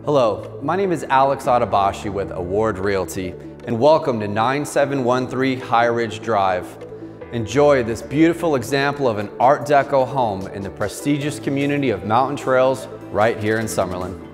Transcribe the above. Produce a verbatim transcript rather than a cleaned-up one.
Hello, my name is Alex Adabashi with Award Realty, and welcome to nine seven one three Highridge Drive. Enjoy this beautiful example of an Art Deco home in the prestigious community of Mountain Trails right here in Summerlin.